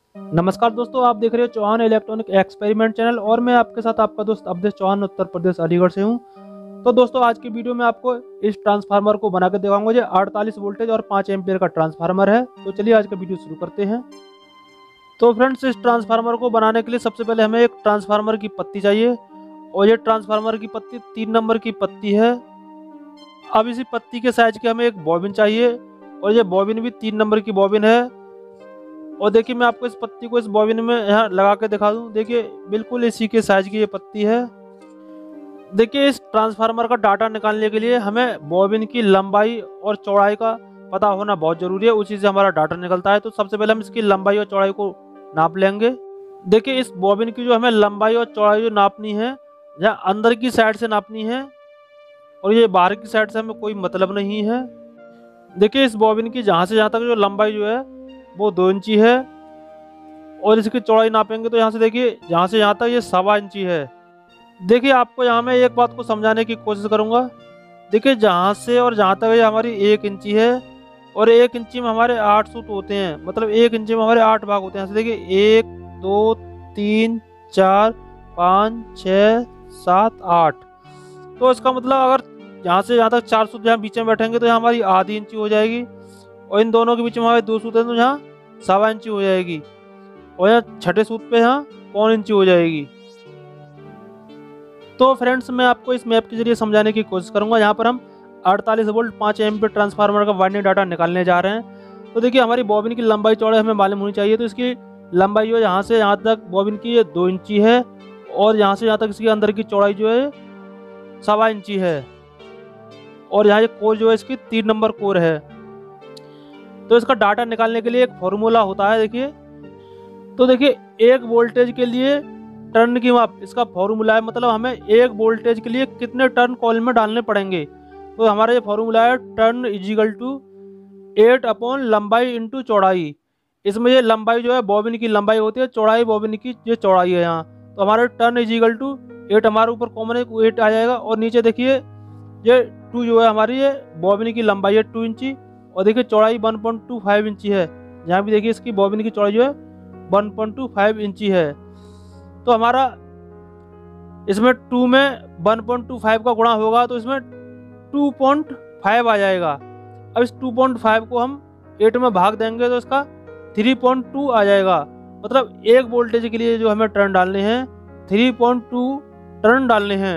नमस्कार दोस्तों, आप देख रहे हो चौहान इलेक्ट्रॉनिक एक्सपेरिमेंट चैनल और मैं आपके साथ आपका दोस्त अवधेश चौहान उत्तर प्रदेश अलीगढ़ से हूं। तो दोस्तों, आज की वीडियो में आपको इस ट्रांसफार्मर को बना के दिखाऊंगा। जो 48 वोल्टेज और 5 एम्पियर का ट्रांसफार्मर है। तो चलिए आज का वीडियो शुरू करते हैं। तो फ्रेंड्स, इस ट्रांसफार्मर को बनाने के लिए सबसे पहले हमें एक ट्रांसफार्मर की पत्ती चाहिए और ये ट्रांसफार्मर की पत्ती 3 नंबर की पत्ती है। अब इसी पत्ती के साइज की हमें एक बॉबिन चाहिए और ये बॉबिन भी 3 नंबर की बॉबिन है। और देखिए, मैं आपको इस पत्ती को इस बॉबिन में यहाँ लगा के दिखा दूं। देखिए, बिल्कुल इसी के साइज की ये पत्ती है। देखिए, इस ट्रांसफार्मर का डाटा निकालने के लिए हमें बॉबिन की लंबाई और चौड़ाई का पता होना बहुत जरूरी है। उसी से हमारा डाटा निकलता है। तो सबसे पहले हम इसकी लंबाई और चौड़ाई को नाप लेंगे। देखिए, इस बॉबिन की जो हमें लंबाई और चौड़ाई जो नापनी है, यहाँ अंदर की साइड से नापनी है और ये बाहर की साइड से हमें कोई मतलब नहीं है। देखिए, इस बॉबिन की जहाँ से जहाँ तक जो लंबाई जो है वो 2 इंची है और इसकी चौड़ाई नापेंगे तो यहाँ से देखिए, यहाँ से यहाँ तक ये 1.25 इंची है। देखिए, आपको यहाँ मैं एक बात को समझाने की कोशिश करूँगा। देखिए, जहाँ से और जहाँ तक ये हमारी 1 इंची है और 1 इंची में हमारे 8 सूत होते हैं। मतलब 1 इंची में हमारे 8 भाग होते हैं। यहाँ से देखिए 1 2 3 4 5 6 7 8। तो इसका मतलब अगर यहाँ से यहाँ तक 4 सूत यहाँ बीच में बैठेंगे तो यहाँ हमारी आधी इंची हो जाएगी और इन दोनों के बीच में हमारे 2 सूत हैं तो यहाँ 1.25 इंची हो जाएगी और यहाँ छठे सूत पे यहाँ 1.25 इंची हो जाएगी। तो फ्रेंड्स, मैं आपको इस मैप के जरिए समझाने की कोशिश करूंगा। यहाँ पर हम 48 वोल्ट 5 एम्पीयर ट्रांसफार्मर का वाइंडिंग डाटा निकालने जा रहे हैं। तो देखिए, हमारी बॉबिन की लंबाई चौड़ाई हमें मालूम होनी चाहिए। तो इसकी लंबाई जो है यहाँ से यहाँ तक बॉबिन की ये 2 इंची है और यहाँ से यहाँ तक इसके अंदर की चौड़ाई जो है 1.25 इंची है और यहाँ ये कोर जो है इसकी 3 नंबर कोर है। तो इसका डाटा निकालने के लिए एक फॉर्मूला होता है। देखिए, तो देखिए, एक वोल्टेज के लिए टर्न की माप इसका फॉर्मूला है। मतलब हमें एक वोल्टेज के लिए कितने टर्न कॉइल में डालने पड़ेंगे। तो हमारा ये फॉर्मूला है टर्न इजिकल टू 8 अपॉन लंबाई इंटू चौड़ाई। इसमें ये लंबाई जो है बॉबिन की लंबाई होती है, चौड़ाई बॉबिन की ये चौड़ाई है यहाँ। तो हमारे टर्न इजिकल टू 8, हमारे ऊपर कॉमन है 8 आ जाएगा और नीचे देखिए ये 2 जो है हमारी ये बॉबिन की लंबाई है 2 इंची और देखिए चौड़ाई 1.25 इंची है। यहाँ भी देखिए इसकी बॉबिन की चौड़ाई जो है 1.25 इंची है। तो हमारा इसमें 2 में 1.25 का गुणा होगा तो इसमें 2.5 आ जाएगा। अब इस 2.5 को हम 8 में भाग देंगे तो इसका 3.2 आ जाएगा। मतलब एक वोल्टेज के लिए जो हमें टर्न डालने हैं 3.2 टर्न डालने हैं।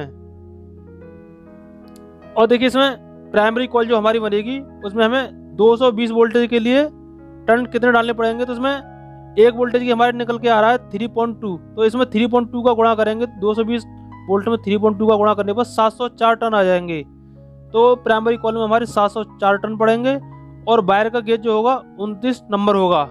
और देखिए, इसमें प्राइमरी कॉइल जो हमारी बनेगी उसमें हमें 220 वोल्टेज के लिए टर्न कितने डालने पड़ेंगे। तो इसमें एक वोल्टेज की हमारे निकल के आ रहा है 3.2। तो इसमें 3.2 का गुणा करेंगे 220 वोल्ट में 3.2 का गुणा करने पर 704 टन आ जाएंगे। तो प्राइमरी कॉइल में हमारे 704 टन पड़ेंगे और वायर का गेज जो होगा 29 नंबर होगा।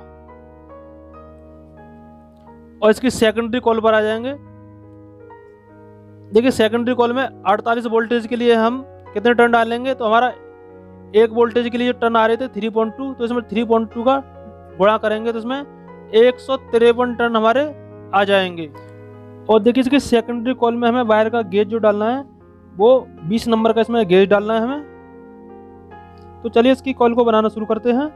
और इसकी सेकेंडरी कॉइल पर आ जाएंगे। देखिए, सेकेंडरी कॉइल में 48 वोल्टेज के लिए हम कितने टर्न डालेंगे। तो हमारा एक वोल्टेज के लिए जो टर्न आ रहे थे 3.2, तो इसमें 3.2 का गुणा करेंगे तो इसमें 153 टन हमारे आ जाएंगे। और देखिए, इसके सेकेंडरी कॉइल में हमें वायर का गेज जो डालना है वो 20 नंबर का इसमें गेज डालना है हमें। तो चलिए इसकी कॉइल को बनाना शुरू करते हैं।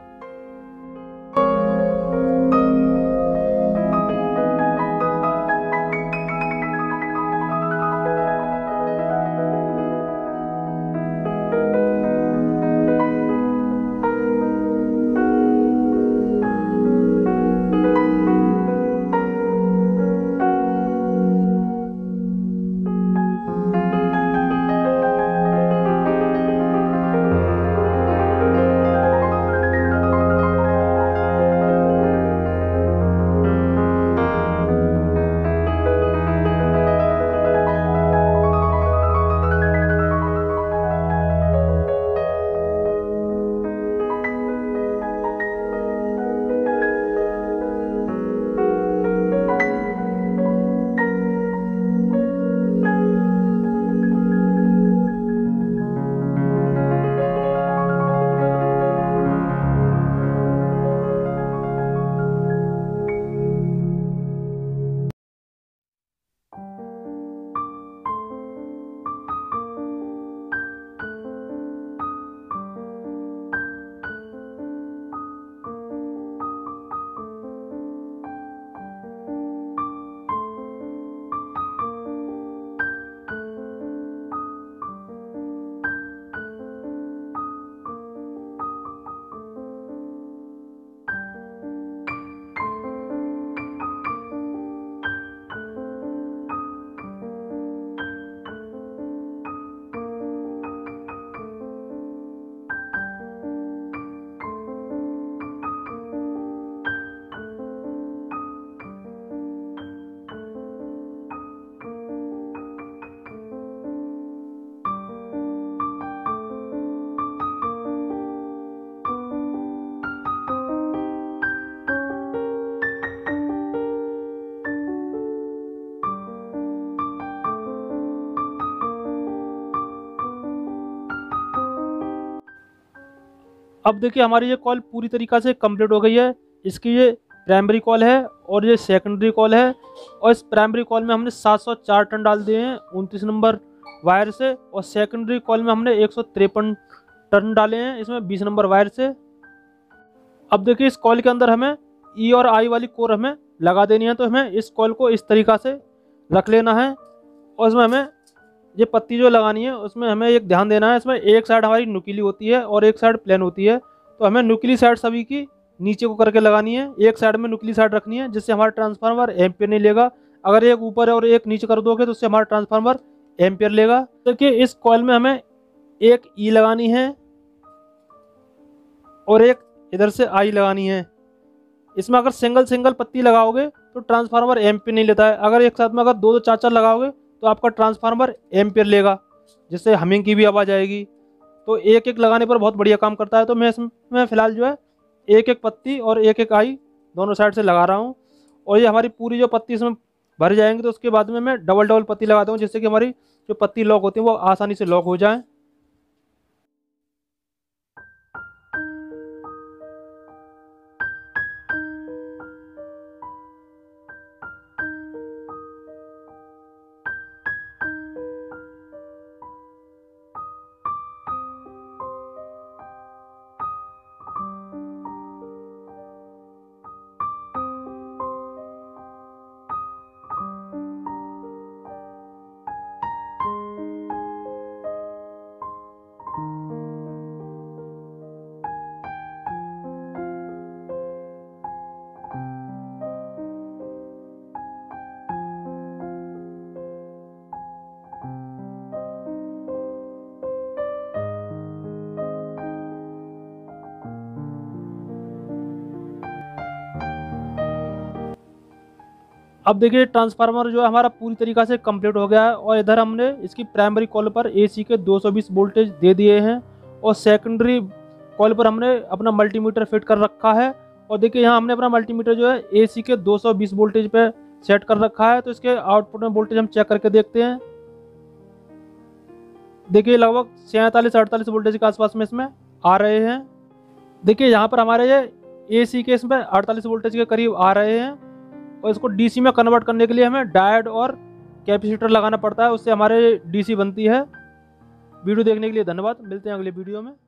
अब देखिए हमारी ये कॉल पूरी तरीक़ा से कंप्लीट हो गई है। इसकी ये प्राइमरी कॉल है और ये सेकेंडरी कॉल है। और इस प्राइमरी कॉल में हमने 704 टन डाल दिए हैं 29 नंबर वायर से, और सेकेंडरी कॉल में हमने 153 टन डाले हैं इसमें 20 नंबर वायर से। अब देखिए इस कॉल के अंदर हमें ई और आई वाली कोर हमें लगा देनी है, तो हमें इस कॉल को इस तरीक़ा से रख लेना है। और इसमें हमें ये पत्ती जो लगानी है उसमें हमें एक ध्यान देना है, इसमें एक साइड हमारी नुकीली होती है और एक साइड प्लेन होती है। तो हमें नुकीली साइड सभी की नीचे को करके लगानी है, एक साइड में नुकीली साइड रखनी है, जिससे हमारा ट्रांसफार्मर एम्पियर नहीं लेगा। अगर एक ऊपर और एक नीचे कर दोगे तो उससे हमारा ट्रांसफार्मर एम्पियर लेगा। देखिए इस कॉइल में हमें एक ई लगानी है और एक इधर से आई लगानी है। इसमें अगर सिंगल सिंगल पत्ती लगाओगे तो ट्रांसफार्मर एम्पियर नहीं लेता है। अगर एक साथ में अगर दो दो चार चार लगाओगे तो आपका ट्रांसफार्मर एम्पियर लेगा, जिससे हमिंग की भी आवाज़ आएगी। तो एक एक लगाने पर बहुत बढ़िया काम करता है। तो मैं इसमें फ़िलहाल जो है एक एक पत्ती और एक एक आई दोनों साइड से लगा रहा हूँ। और ये हमारी पूरी जो पत्ती इसमें भर जाएंगी तो उसके बाद में मैं डबल डबल पत्ती लगाता हूँ, जिससे कि हमारी जो पत्ती लॉक होती है वो आसानी से लॉक हो जाए। अब देखिए ट्रांसफार्मर जो है हमारा पूरी तरीक़ा से कंप्लीट हो गया है। और इधर हमने इसकी प्राइमरी कॉल पर एसी के 220 वोल्टेज दे दिए हैं और सेकेंडरी कॉल पर हमने अपना मल्टीमीटर फिट कर रखा है। और देखिए यहाँ हमने अपना मल्टीमीटर जो है एसी के 220 वोल्टेज पे सेट कर रखा है। तो इसके आउटपुट में वोल्टेज हम चेक करके देखते हैं। देखिए लगभग 47-48 वोल्टेज के आसपास में इसमें आ रहे हैं। देखिए यहाँ पर हमारे ये एसी के इसमें 48 वोल्टेज के करीब आ रहे हैं। और इसको डीसी में कन्वर्ट करने के लिए हमें डायोड और कैपेसिटर लगाना पड़ता है, उससे हमारे डीसी बनती है। वीडियो देखने के लिए धन्यवाद। मिलते हैं अगले वीडियो में।